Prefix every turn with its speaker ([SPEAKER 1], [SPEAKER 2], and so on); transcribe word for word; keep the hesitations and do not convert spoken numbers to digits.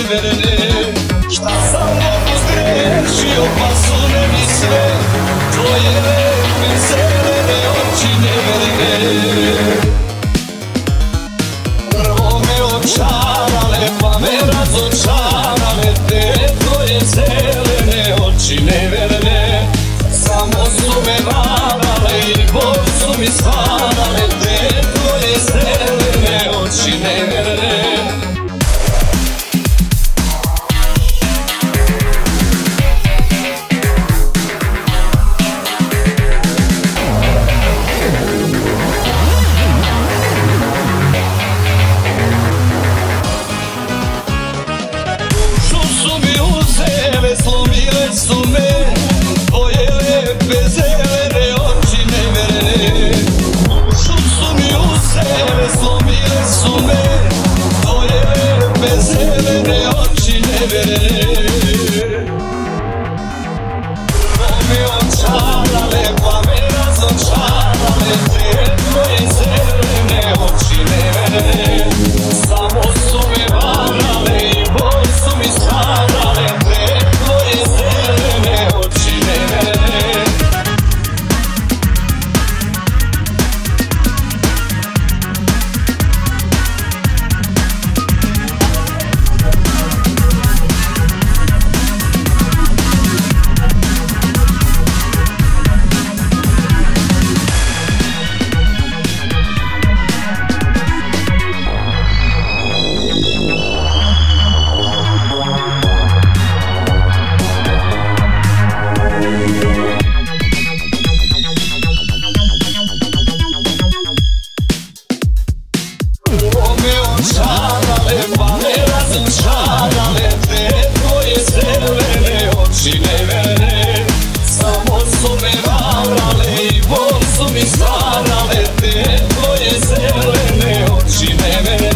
[SPEAKER 1] neverene. Šta sam mogu zgrešio pa sude mi sve, tvoje lepe zelene oči neverene. Prvo me očarale pa me razočarale te tvoje zelene oči neverne. Samo su me varale i bol su mi stvarale te tvoje zelene oči neverne. Slomile su me tvoje lepe zelene oči neverne. Dušu su mi uzele, slomile su me tvoje lepe zelene oči neverne. Prvo me očarale pa me razočarale te tvoje zelene oči neverne. Samo su me varale i bol su mi stvarale te tvoje zelene oči neverne. Očarale pa me razočarale te tvoje zelene oči neverne. Samo su me varale i bol su mi stvarale te tvoje zelene oči neverne.